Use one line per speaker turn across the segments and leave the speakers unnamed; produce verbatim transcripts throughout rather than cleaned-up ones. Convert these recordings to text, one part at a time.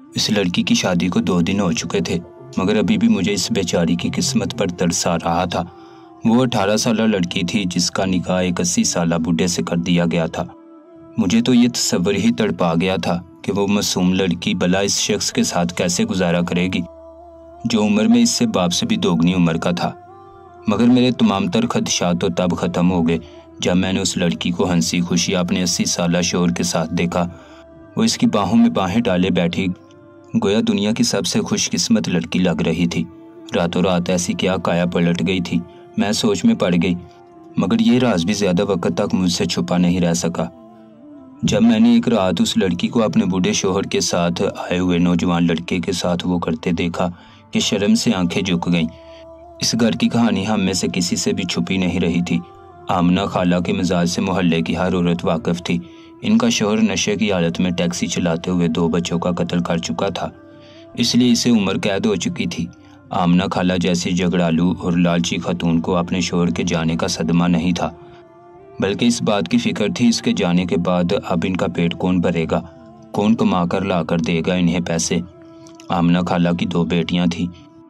اس لڑکی کی شادی کو دو دن ہو چکے تھے، مگر ابھی بھی مجھے اس بیچاری کی قسمت پر ترس آ رہا تھا۔ وہ اٹھارہ سالہ لڑکی تھی جس کا نکاح ایک اسی سالہ بوڑھے سے کر دیا گیا تھا۔ مجھے تو یہ تصور ہی تڑپا گیا تھا کہ وہ معصوم لڑکی بھلا اس شخص کے ساتھ کیسے گزارا کرے گی جو عمر میں اس سے باپ سے بھی دوگنی عمر کا تھا۔ مگر میرے تمام تر خدشات تو تب ختم ہو گئے جب میں نے اس لڑکی کو ہنسی خوشی اپنے اسی سالہ شوہر کے ساتھ دیکھا۔ وہ اس کی باہوں میں باہیں ڈالے بیٹھی گویا دنیا کی سب سے خوش قسمت لڑکی لگ رہی تھی۔ راتوں رات ایسی کیا کایا پلٹ گئی تھی، میں سوچ میں پڑ گئی، مگر یہ راز بھی زیادہ وقت تک مجھ سے چھپا نہیں رہ سکا۔ جب میں نے ایک رات اس لڑکی کو اپنے بوڑھے شوہر کے ساتھ آئے ہوئے نوجوان لڑکے کے ساتھ وہ کرتے دیکھا کہ شرم سے آنکھیں جھک گئیں۔ اس گھر کی کہانی ہم میں سے کسی سے بھی چھپی نہیں رہی تھی۔ آمنہ خالہ کے مزاج سے محلے کی ہر عورت واقف تھی۔ ان کا شوہر نشے کی حالت میں ٹیکسی چلاتے ہوئے دو بچوں کا قتل کر چکا تھا، اس لیے اسے عمر قید ہو چکی تھی۔ آمنہ خالہ جیسی جھگڑالو اور لالچی خاتون کو اپنے شوہر کے جانے کا صدمہ نہیں تھا، بلکہ اس بات کی فکر تھی اس کے جانے کے بعد اب ان کا پیٹ کون بھرے گا، کون کما کر لا کر دے گا انہیں پیسے۔ آمنہ خالہ کی دو بیٹیاں تھیں،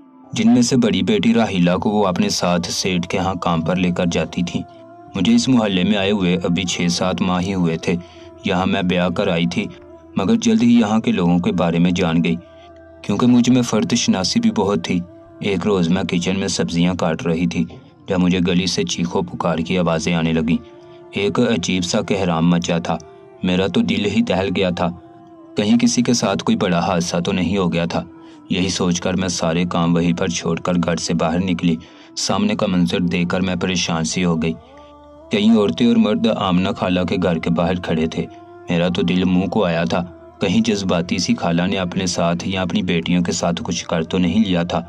جن میں سے بڑی بیٹی راحیلہ کو وہ اپنے ساتھ سیٹھ کے ہاں کام پر لے کر جاتی تھی۔ مجھے اس محلے میں آئے ہوئے ابھی چھ سات ماہ ہی ہوئے تھے۔ یہاں میں بیاہ کر آئی تھی، مگر جلد ہی یہاں کے لوگوں کے بارے میں جان گئی، کیونکہ مجھ میں فرد شناسی بھی بہت تھی۔ ایک روز میں کچن میں سبزیاں کاٹ رہی تھی جب مجھے گلی سے چیخو پکار کی آوازیں آنے لگیں۔ ایک عجیب سا کہرام مچا تھا، میرا تو دل ہی دہل گیا تھا، کہیں کسی کے ساتھ کوئی بڑا حادثہ تو نہیں ہو گیا تھا۔ یہی سوچ کر میں سارے کام وہیں پر چھوڑ کر گھر سے باہر نکلی۔ سامنے کا منظر دیکھ کر میں پریشان سی ہو گئی۔ کئی عورتیں اور مرد آمنہ خالہ کے گھر کے باہر کھڑے تھے۔ میرا تو دل منہ کو آیا تھا، کہیں جذباتی سی خالہ نے اپنے ساتھ یا اپنی بیٹیوں کے ساتھ کچھ کر تو نہیں لیا تھا،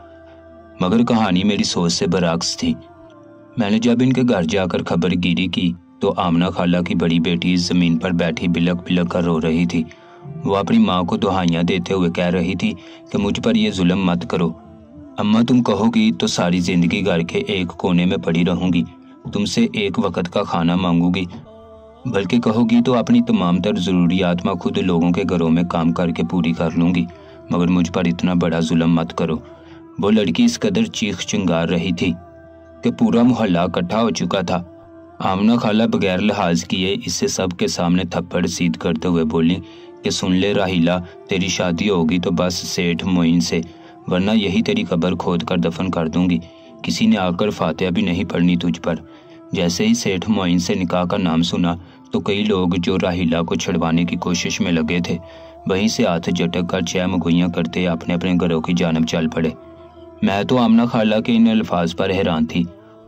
مگر کہانی میری سوچ سے برعکس تھی۔ میں نے جب ان کے گھر جا کر خبر گیری کی تو آمنہ خالہ کی بڑی بیٹی زمین پر بیٹھی بلک بلک کر رو رہی تھی۔ وہ اپنی ماں کو دہائیاں دیتے ہوئے کہہ رہی تھی کہ مجھ پر یہ ظلم مت کرو اماں، تم کہو گی تو ساری زندگی گھر کے ایک کونے میں پڑی رہوں گی، تم سے ایک وقت کا کھانا مانگوں گی، بلکہ کہو گی تو اپنی تمام تر ضروریات میں خود لوگوں کے گھروں میں کام کر کے پوری کر لوں گی، مگر مجھ پر اتنا بڑا ظلم مت کرو۔ وہ لڑکی اس قدر چیخ چنگار رہی تھی کہ پورا محلہ اکٹھا ہو چکا تھا۔ آمنہ خالہ بغیر لحاظ کیے اسے سب کے سامنے تھپڑ سیدھ کرتے ہوئے بولی کہ سن لے راحیلہ، تیری شادی ہوگی تو بس سیٹھ معین سے، ورنہ یہی تیری قبر کھود کر دفن کر دوں گی، کسی نے آ کر فاتحہ بھی نہیں پڑھنی تجھ پر۔ جیسے ہی سیٹھ معین سے نکاح کا نام سنا تو کئی لوگ جو راحیلہ کو چھڑوانے کی کوشش میں لگے تھے وہیں سے ہاتھ جھٹک کر چہ مگوئیاں کرتے اپنے اپنے گھروں کی جانب چل پڑے۔ میں تو آمنہ خالہ کے ان الفاظ پر حیران تھی،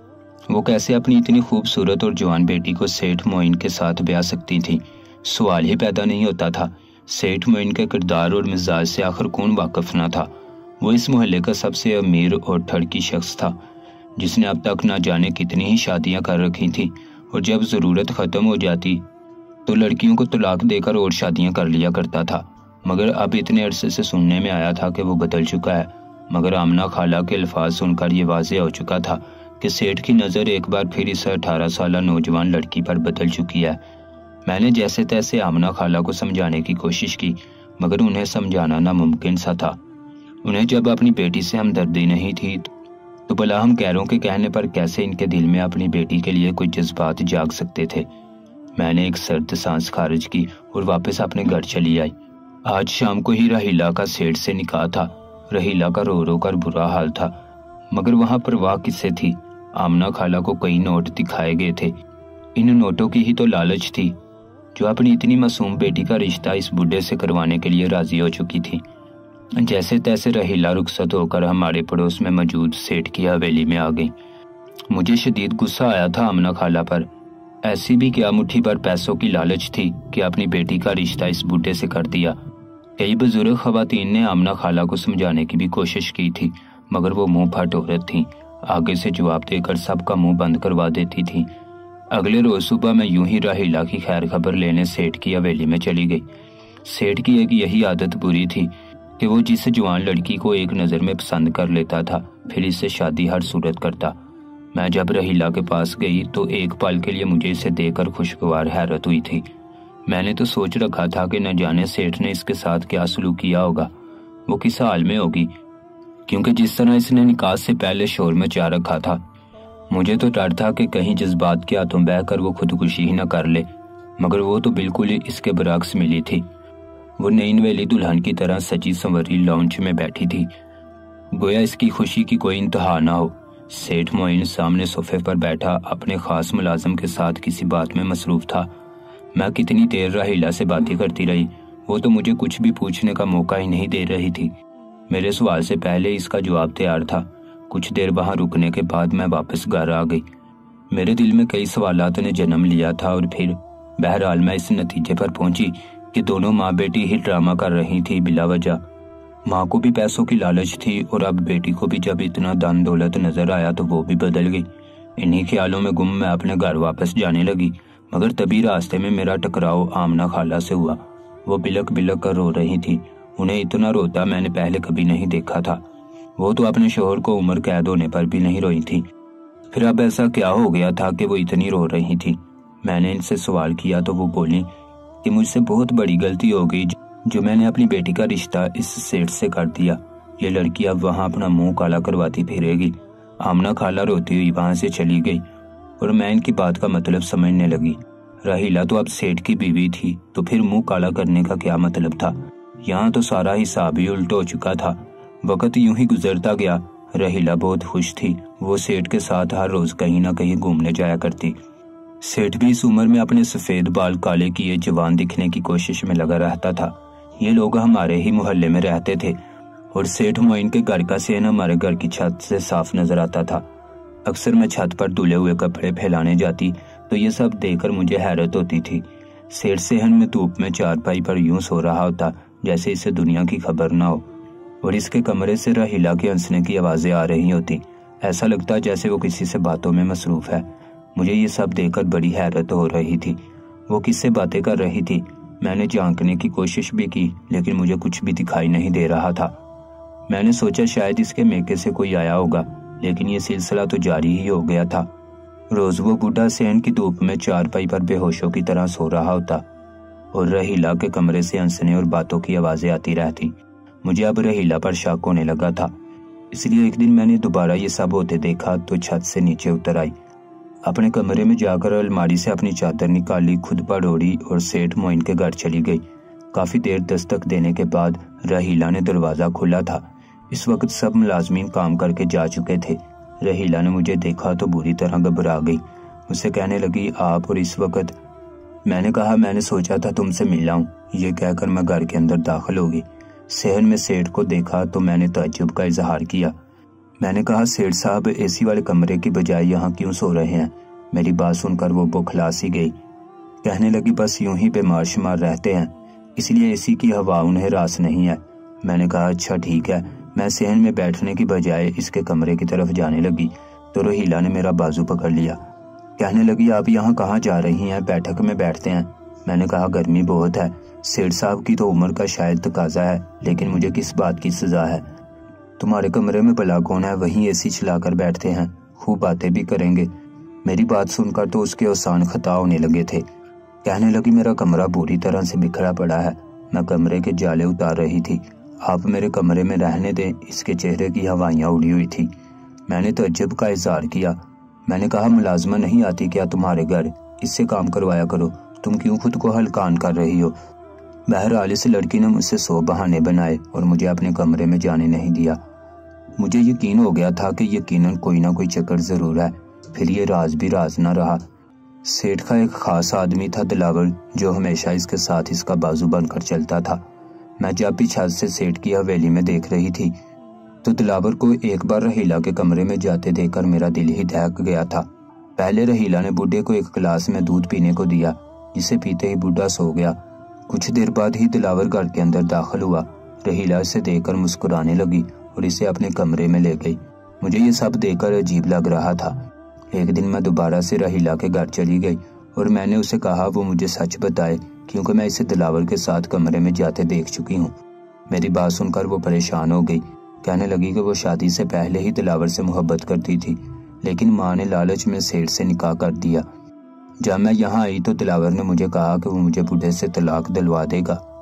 وہ کیسے اپنی اتنی خوبصورت اور جوان بیٹی کو سیٹھ معین کے ساتھ بیاہ سکتی تھیں؟ سوال ہی پیدا نہیں ہوتا تھا۔ سیٹھ معین کے کردار اور مزاج سے آخر کون واقف نہ تھا؟ وہ اس محلے کا سب سے امیر اور ٹھڑکی شخص تھا، جس نے اب تک نہ جانے کتنی ہی شادیاں کر رکھی تھیں، اور جب ضرورت ختم ہو جاتی تو لڑکیوں کو طلاق دے کر اور شادیاں کر لیا کرتا تھا۔ مگر اب اتنے عرصے سے سننے میں آیا تھا کہ وہ بدل چکا ہے، مگر آمنہ خالہ کے الفاظ سن کر یہ واضح ہو چکا تھا کہ سیٹھ کی نظر ایک بار پھر اس اٹھارہ سالہ نوجوان لڑکی پر بدل چکی ہے۔ میں نے جیسے تیسے آمنہ خالہ کو سمجھانے کی کوشش کی، مگر انہیں سمجھانا ناممکن سا تھا۔ انہیں جب اپنی بیٹی سے ہمدردی نہیں تھی تو بلا ہم غیروں کے کہنے پر کیسے ان کے دل میں اپنی بیٹی کے لیے کوئی جذبات جاگ سکتے تھے؟ میں نے ایک سرد سانس خارج کی اور واپس اپنے گھر چلی آئی۔ آج شام کو ہی راحیلہ کا سیٹھ سے نکاح تھا۔ راحیلہ کا رو رو کر برا حال تھا، مگر وہاں پرواہ کس سے تھی؟ آمنہ خالہ کو کئی نوٹ دکھائے گئے تھے، ان نوٹوں کی ہی تو لالچ تھی جو اپنی اتنی معصوم بیٹی کا رشتہ اس بڈھے سے کروانے کے لیے راضی ہو چکی تھی۔ جیسے تیسے راحیلہ رخصت ہو کر ہمارے پڑوس میں موجود سیٹھ کی حویلی میں آ گئی۔ مجھے شدید غصہ آیا تھا آمنہ خالہ پر۔ ایسی بھی کیا مٹھی پر پیسوں کی لالچ تھی کہ اپنی بیٹی کا رشتہ اس بڈھے سے کر دیا۔ کئی بزرگ خواتین نے آمنہ خالہ کو سمجھانے کی بھی کوشش کی تھی، مگر وہ منہ پھٹ عورت تھیں، آگے سے جواب دے کر سب کا منہ بند کروا دیتی تھی۔ اگلے روز صبح میں یوں ہی راحیلہ کی خیر خبر لینے سیٹھ کی حویلی میں چلی گئی۔ سیٹھ کی ایک یہی عادت بری تھی کہ وہ جس جوان لڑکی کو ایک نظر میں پسند کر لیتا تھا پھر اس سے شادی ہر صورت کرتا۔ میں جب راحیلہ کے پاس گئی تو ایک پل کے لیے مجھے اسے دیکھ کر خوشگوار حیرت ہوئی تھی۔ میں نے تو سوچ رکھا تھا کہ نہ جانے سیٹھ نے اس کے ساتھ کیا سلوک کیا ہوگا، वो किस हाल में होगी, क्योंकि जिस तरह इसने निकाह से पहले शोर मचा रखा था। मुझे तो डर था कि कहीं जज्बात के हाथों बहकर वो खुदकुशी ही न कर ले, मगर वो तो बिल्कुल ही इसके बरक्स मिली थी। वो नई नवेली दुल्हन की तरह सजी संवरी लाउंज में बैठी थी, गोया इसकी खुशी की कोई इंतहा ना हो। सेठ मोइन सामने सोफे पर बैठा अपने खास मुलाजम के साथ किसी बात में मसरूफ था। मैं कितनी देर राहिला से बातें करती रही, वो तो मुझे कुछ भी पूछने का मौका ही नहीं दे रही थी। मेरे सवाल से पहले इसका जवाब तैयार था। कुछ देर वहां रुकने के बाद मैं वापस घर आ गई। मेरे दिल में कई सवालात ने जन्म लिया था और फिर बहरहाल मैं इस नतीजे पर पहुंची कि दोनों माँ बेटी ही ड्रामा कर रही थी बिला वजह। माँ को भी पैसों की लालच थी और अब बेटी को भी जब इतना दान दौलत नजर आया तो वो भी बदल गई। इन्हीं ख्यालों में गुम मैं अपने घर वापस जाने लगी, मगर तभी रास्ते में मेरा टकराव आमना खाला से हुआ। वो बिलक बिलक कर रो रही थी। उन्हें इतना रोता मैंने पहले कभी नहीं देखा था। वो तो अपने शोहर को उम्र कैद होने पर भी नहीं रोई थी, फिर अब ऐसा क्या हो गया था कि वो इतनी रो रही थी। मैंने इनसे सवाल किया तो वो बोली कि मुझसे बहुत बड़ी गलती हो गई जो मैंने अपनी बेटी का रिश्ता इस सेठ से कर दिया। ये लड़की अब वहाँ अपना मुंह काला करवाती फिरेगी। आमना खाला रोती हुई वहां से चली गई और मैं इनकी बात का मतलब समझने लगी। राहिला तो अब सेठ की बीवी थी, तो फिर मुंह काला करने का क्या मतलब था। यहाँ तो सारा हिसाब ही उल्टा हो चुका था। वक्त यूं ही गुजरता गया। राहिला बहुत खुश थी। वो सेठ के साथ हर रोज कहीं ना कहीं घूमने जाया करती। सेठ भी इस उम्र में अपने सफेद बाल काले किए जवान दिखने की कोशिश में लगा रहता था। ये लोग हमारे ही मोहल्ले में रहते थे और सेठ मोइन के घर का सेन हमारे घर की छत से साफ नजर आता था। अक्सर मैं छत पर धुले हुए कपड़े फैलाने जाती तो ये सब देखकर मुझे हैरत होती थी। सेठ सेहन में धूप में चारपाई पर यूं सो रहा होता जैसे इसे दुनिया की खबर ना हो, और इसके कमरे से राहिला के हंसने की आवाजें आ रही होती। ऐसा लगता जैसे वो किसी से बातों में मसरूफ है। मुझे ये सब देखकर बड़ी हैरत हो रही थी। वो किससे बातें कर रही थी? मैंने झांकने की कोशिश भी की, लेकिन मुझे कुछ भी दिखाई नहीं दे रहा था। मैंने सोचा शायद इसके मेके से कोई आया होगा, लेकिन ये सिलसिला तो जारी ही हो गया था। रोज वो बूढ़ा सेन की धूप में चारपाई पर बेहोशों की तरह सो रहा होता और राहिला के कमरे से हंसने और बातों की आवाजें आती रहती। मुझे अब राहिला पर शक होने लगा था, इसलिए एक दिन मैंने दोबारा ये सब होते देखा तो छत से नीचे उतर आई। अपने कमरे में जाकर अलमारी से अपनी चादर निकाली, खुद पर ओढ़ी और सेठ मोइन के घर चली गई। काफी देर दस्तक देने के बाद राहिला ने दरवाजा खोला था। इस वक्त सब मुलाजमीन काम करके जा चुके थे। राहिला ने मुझे देखा तो बुरी तरह घबरा गई। मुझसे कहने लगी, आप और इस वक्त? मैंने कहा, मैंने सोचा था तुमसे मिला हूं। ये कहकर मैं घर के अंदर दाखिल हो गई। सहन में सेठ को देखा तो मैंने ताज्जुब का इजहार किया। मैंने कहा, सेठ साहब एसी वाले कमरे की बजाय यहाँ क्यों सो रहे हैं? मेरी बात सुनकर वो बौखला सी गई। कहने लगी, बस यूं ही बीमार शुमार रहते हैं, इसलिए एसी की हवा उन्हें रास नहीं है। मैंने कहा, अच्छा ठीक है। मैं सहन में बैठने की बजाय इसके कमरे की तरफ जाने लगी तो राहिला ने मेरा बाजू पकड़ लिया। कहने लगी, आप यहाँ कहाँ जा रही हैं? बैठक में बैठते हैं। मैंने कहा, गर्मी बहुत है। सेठ साहब की तो उम्र का शायद तकाजा है, लेकिन मुझे किस बात की सजा है? तुम्हारे कमरे में भला कौन है? वहीं एसी चलाकर बैठते हैं, खूब बातें भी करेंगे। मेरी बात सुनकर तो उसके औसान खता होने लगे थे। कहने लगी, मेरा कमरा बुरी तरह से बिखरा पड़ा है। मैं कमरे के जाले उतार रही थी। आप मेरे कमरे में रहने दें। इसके चेहरे की हवाइयाँ उड़ी हुई थी। मैंने तअज्जुब का इजहार किया। मैंने कहा, मुलाजमा नहीं आती क्या तुम्हारे घर? इससे काम करवाया करो। तुम क्यों खुद को हलकान कर रही हो? बहरहाल इस लड़की ने मुझसे सौ बहाने बनाए और मुझे अपने कमरे में जाने नहीं दिया। मुझे यकीन हो गया था कि यकीनन कोई ना कोई चक्कर जरूर है। फिर ये राज भी राज न रहा। सेठ का एक खास आदमी था दिलावर, जो हमेशा इसके साथ इसका बाजू बनकर चलता था। मैं जब भी छत से सेठ की हवेली में देख रही थी तो दिलावर को एक बार राहिला के कमरे में जाते देखकर मेरा दिल ही दहक गया था। पहले राहिला ने बूढ़े को एक गिलास में दूध पीने को दिया, जिसे पीते ही बूढ़ा सो गया। कुछ देर बाद ही दिलावर घर के अंदर दाखिल हुआ। राहिला इसे देखकर मुस्कुराने लगी और इसे अपने कमरे में ले गई। मुझे ये सब देखकर अजीब लग रहा था। एक दिन मैं दोबारा से राहिला के घर चली गई और मैंने उसे कहा वो मुझे सच बताए, क्योंकि मैं इसे दिलावर के साथ कमरे में जाते देख चुकी हूँ। मेरी बात सुनकर वो परेशान हो गई। कहने लगी कि वो शादी से पहले ही दिलावर से मोहब्बत करती थी, लेकिन माँ ने लालच में सेठ से निकाह कर दिया। जब मैं यहाँ आई तो दिलावर ने मुझे कहा कि वो मुझे बूढ़े से तलाक दिलवा देगा।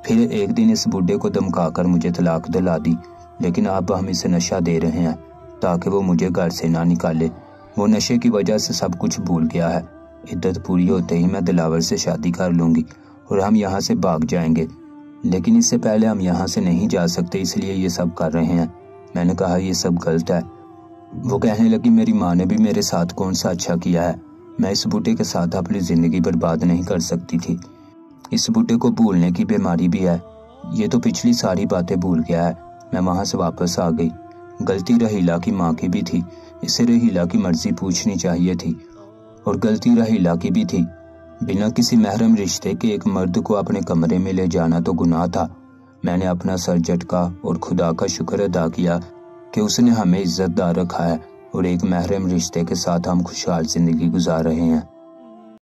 پھر ایک دن اس بوڑھے کو دمکا کر مجھے طلاق دلا دی، لیکن اب ہم اسے نشہ دے رہے ہیں تاکہ وہ مجھے گھر سے نہ نکالے۔ وہ نشے کی وجہ سے سب کچھ بھول گیا ہے۔ عدت پوری ہوتے ہی میں دلاور سے شادی کر لوں گی اور ہم یہاں سے بھاگ جائیں گے، لیکن اس سے پہلے ہم یہاں سے نہیں جا سکتے، اس لیے یہ سب کر رہے ہیں۔ میں نے کہا یہ سب غلط ہے۔ وہ کہنے لگی میری ماں نے بھی میرے ساتھ کون سا اچھا کیا ہے، میں اس بوڑھے کے ساتھ اپنی زندگی برباد نہیں کر سکتی تھی۔ اس بوڑھے کو بھولنے کی بیماری بھی ہے، یہ تو پچھلی ساری باتیں بھول گیا ہے۔ میں وہاں سے واپس آ گئی۔ غلطی رحیلہ کی ماں کی بھی تھی، اسے رحیلہ کی مرضی پوچھنی چاہیے تھی، اور غلطی رحیلہ کی بھی تھی۔ بنا کسی محرم رشتے کے ایک مرد کو اپنے کمرے میں لے جانا تو گناہ تھا۔ میں نے اپنا سر جھٹکا اور خدا کا شکر ادا کیا کہ اس نے ہمیں عزت دار رکھا ہے اور ایک محرم رشتے کے ساتھ ہم خوشحال زندگی گزار رہے ہیں۔